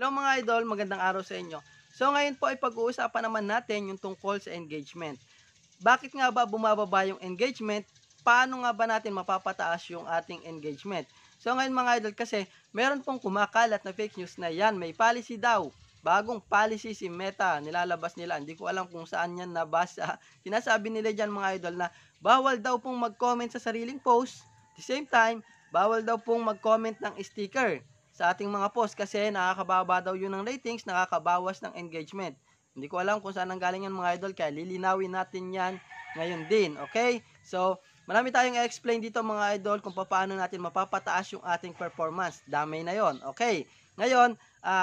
Hello mga idol, magandang araw sa inyo. So ngayon po ay pag-uusapan naman natin yung tungkol sa engagement. Bakit nga ba bumababa yung engagement? Paano nga ba natin mapapataas yung ating engagement? So ngayon mga idol, kasi meron pong kumakalat na fake news na yan, may policy daw. Bagong policy si Meta, nilalabas nila. Hindi ko alam kung saan yan nabasa. Sinasabi nila dyan mga idol na bawal daw pong mag-comment sa sariling post. At the same time, bawal daw pong mag-comment ng sticker sa ating mga post kasi nakakababa daw yun ng ratings, nakakabawas ng engagement. Hindi ko alam kung saan nanggaling yan mga idol, kaya lilinawin natin yan ngayon din, okay? So, marami tayong i-explain dito mga idol kung paano natin mapapataas yung ating performance. Damay na yon, okay? Ngayon,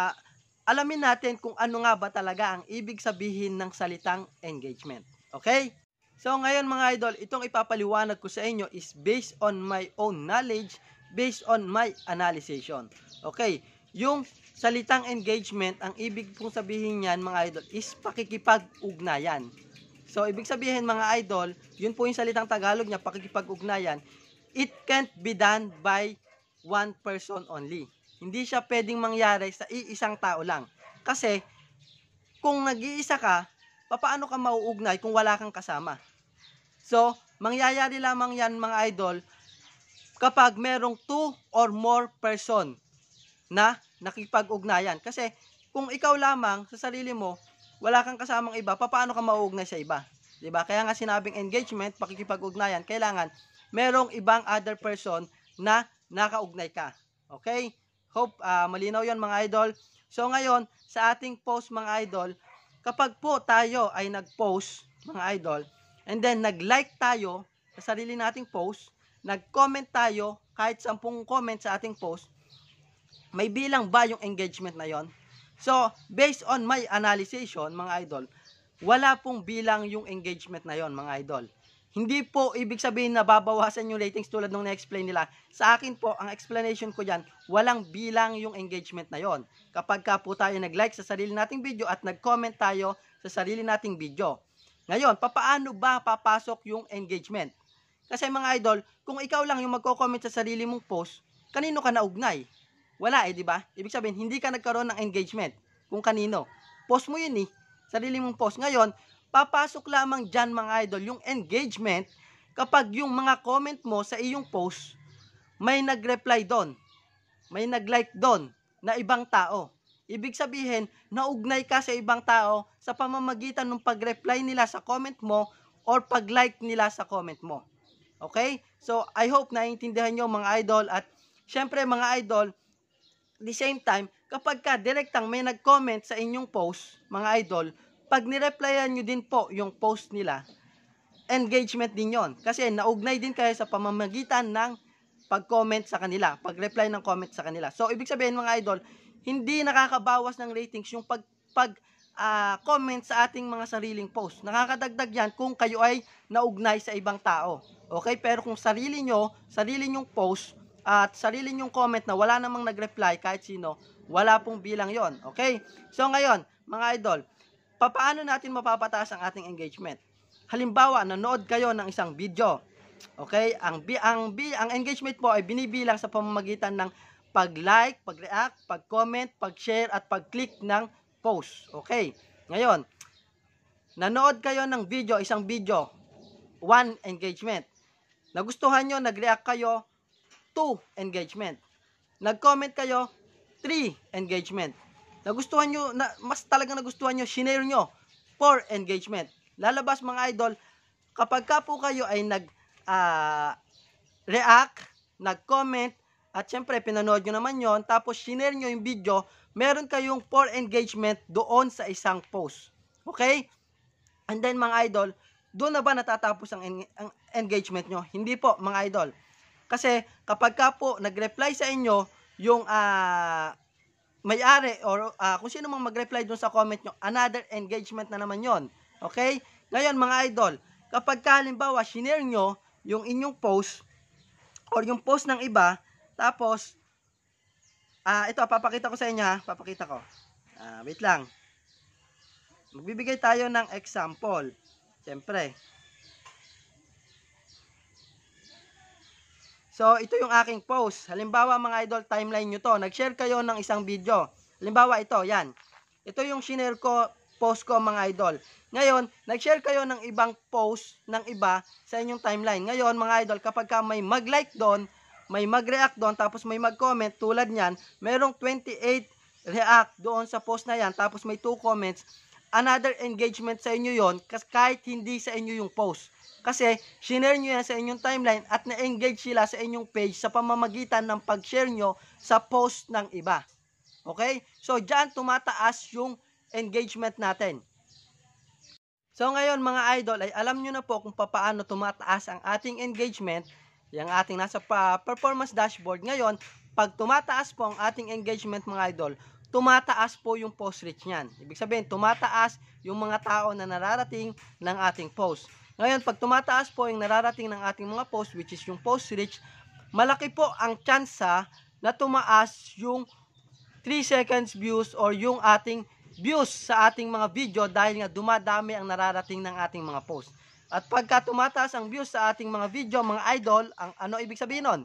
alamin natin kung ano nga ba talaga ang ibig sabihin ng salitang engagement, okay? So, ngayon mga idol, itong ipapaliwanag ko sa inyo is based on my own knowledge, based on my analysis. Okay, yung salitang engagement, ang ibig pong sabihin niyan mga idol is pakikipag-ugnayan. So, ibig sabihin mga idol, yun po yung salitang Tagalog niya, pakikipag-ugnayan. It can't be done by one person only. Hindi siya pwedeng mangyari sa iisang tao lang. Kasi, kung nag-iisa ka, paano ka mauugnay kung wala kang kasama? So, mangyayari lamang yan mga idol kapag merong 2 or more person na nakipag-ugnayan. Kasi kung ikaw lamang sa sarili mo, wala kang kasamang iba, paano ka mauugnay sa iba? 'Di ba? Kaya nga sinabing engagement, pakikipag-ugnayan, kailangan merong ibang other person na nakaugnay ka. Okay? Hope malinaw 'yon mga idol. So ngayon, sa ating post mga idol, kapag po tayo ay nag-post mga idol, and then nag-like tayo sa sarili nating post, nag-comment tayo kahit 10 comment sa ating post, may bilang ba yung engagement na yon? So, based on my analysis mga idol, wala pong bilang yung engagement na yon mga idol. Hindi po ibig sabihin na babawasan yung ratings tulad nung na-explain nila. Sa akin po, ang explanation ko dyan, walang bilang yung engagement na yon. Kapag ka po tayo nag-like sa sarili nating video at nag-comment tayo sa sarili nating video. Ngayon, paano ba papasok yung engagement? Kasi mga idol, kung ikaw lang yung magko-comment sa sarili mong post, kanino ka naugnay? Wala di ba? Ibig sabihin, hindi ka nagkaroon ng engagement kung kanino. Post mo yun sarili mong post. Ngayon, papasok lamang dyan mga idol yung engagement kapag yung mga comment mo sa iyong post, may nag-reply doon, may nag-like doon na ibang tao. Ibig sabihin, naugnay ka sa ibang tao sa pamamagitan ng pag-reply nila sa comment mo or pag-like nila sa comment mo. Okay? So, I hope naiintindihan nyo mga idol. At syempre mga idol, the same time, kapag ka direktang may nag-comment sa inyong post, mga idol, pag nireplyan nyo din po yung post nila, engagement din yon. Kasi naugnay din kayo sa pamamagitan ng pag-comment sa kanila, pag-reply ng comment sa kanila. So, ibig sabihin mga idol, hindi nakakabawas ng ratings yung comment sa ating mga sariling post. Nakakadagdag yan kung kayo ay naugnay sa ibang tao. Okay? Pero kung sarili nyong post, at sarili nyong comment na wala namang nag-reply kahit sino, wala pong bilang yon. Okay? So ngayon, mga idol, paano natin mapapataas ang ating engagement? Halimbawa, nanood kayo ng isang video. Okay? Ang engagement po ay binibilang sa pamamagitan ng pag-like, pag-react, pag-comment, pag-share, at pag-click ng post. Okay? Ngayon, nanood kayo ng video, isang video, 1 engagement. Nagustuhan nyo, nag-react kayo, 2 engagement. Nag-comment kayo, 3 engagement. Nagustuhan nyo, mas talagang nagustuhan nyo, shinare nyo, 4 engagement. Lalabas mga idol, kapag ka po kayo ay nag-react, nag-comment, at syempre pinanood nyo naman yon, tapos shinare nyo yung video, meron kayong 4 engagement doon sa isang post. Okay? And then mga idol, doon na ba natatapos ang engagement nyo? Hindi po mga idol. Kasi kapag ka po nag-reply sa inyo yung may-ari or kung sino mang mag-reply dun sa comment nyo, another engagement na naman yon. Okay? Ngayon mga idol, kapag ka halimbawa shinare nyo yung inyong post or yung post ng iba, tapos ito papakita ko sa inyo papakita ko. Wait lang. Magbibigay tayo ng example. Siyempre. So, ito yung aking post. Halimbawa mga idol, timeline nyo to. Nag-share kayo ng isang video. Halimbawa ito, yan. Ito yung shinare ko, post ko mga idol. Ngayon, nag-share kayo ng ibang post ng iba sa inyong timeline. Ngayon mga idol, kapag ka may mag-like doon, may mag-react doon, tapos may mag-comment tulad niyan, merong 28 react doon sa post na yan, tapos may 2 comments, another engagement sa inyo yon kahit hindi sa inyo yung post. Kasi, shinare nyo yan sa inyong timeline at na-engage sila sa inyong page sa pamamagitan ng pag-share nyo sa post ng iba. Okay? So, dyan tumataas yung engagement natin. So, ngayon mga idol, ay alam nyo na po kung paano tumataas ang ating engagement, yung ating nasa performance dashboard. Ngayon, pag tumataas po ang ating engagement mga idol, tumataas po yung post reach niyan. Ibig sabihin, tumataas yung mga tao na nararating ng ating post. Ngayon, pag tumataas po yung nararating ng ating mga post, which is yung post reach, malaki po ang tsansa na tumaas yung 3 seconds views or yung ating views sa ating mga video dahil nga dumadami ang nararating ng ating mga post. At pagka tumataas ang views sa ating mga video, mga idol, ang ano ibig sabihin nun?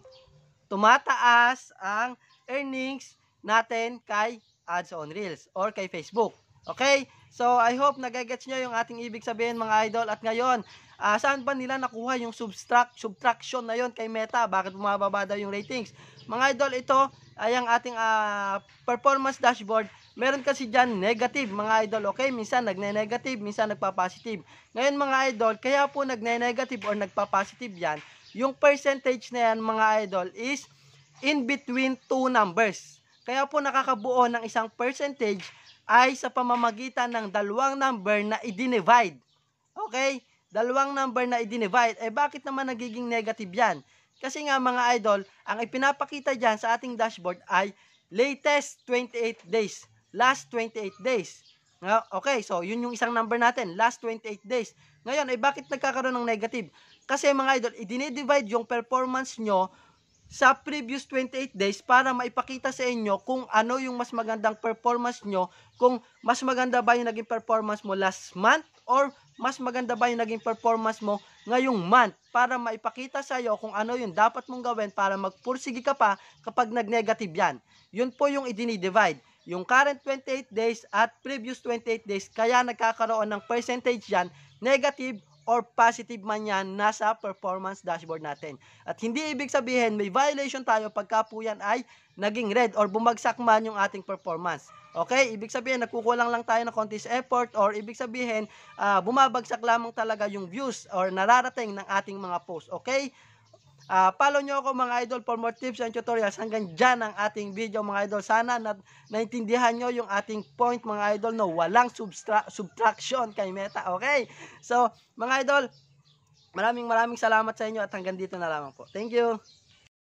Tumataas ang earnings natin kay Ads on Reels or kay Facebook. Okay? So, I hope nagagets nyo yung ating ibig sabihin mga idol. At ngayon, saan ba nila nakuha yung subtraction na yon kay Meta? Bakit bumababa daw yung ratings? Mga idol, ito ay ang ating performance dashboard. Meron kasi dyan negative mga idol, okay? Minsan nagne-negative, minsan nagpa-positive. Ngayon mga idol, kaya po nagne-negative or nagpa-positive yan, yung percentage na yan mga idol is in between 2 numbers. Kaya po nakakabuo ng isang percentage ay sa pamamagitan ng dalawang number na i-divide. Okay? Dalawang number na i-divide. Eh bakit naman nagiging negative yan? Kasi nga mga idol, ang ipinapakita dyan sa ating dashboard ay latest 28 days. Last 28 days. Okay, so yun yung isang number natin, last 28 days. Ngayon, ay bakit nagkakaroon ng negative? Kasi mga idol, i-divide yung performance nyo sa previous 28 days para maipakita sa inyo kung ano yung mas magandang performance nyo, kung mas maganda ba yung naging performance mo last month or mas maganda ba yung naging performance mo ngayong month para maipakita sa iyo kung ano yung dapat mong gawin para magpursige ka pa kapag nag-negative yan. Yun po yung i-divide. Yung current 28 days at previous 28 days, kaya nagkakaroon ng percentage yan, negative or positive man yan, nasa performance dashboard natin. At hindi ibig sabihin may violation tayo pagka po yan ay naging red or bumagsak man yung ating performance. Okay? Ibig sabihin nagkukulang lang tayo ng konti sa effort or ibig sabihin bumabagsak lamang talaga yung views or nararating ng ating mga post. Okay? Follow nyo ako mga idol for more tips and tutorials. Hanggang dyan ang ating video mga idol. Sana naintindihan nyo yung ating point mga idol, no? Walang subtraction kay Meta. Okay? So mga idol, maraming salamat sa inyo at hanggang dito na lamang po. Thank you.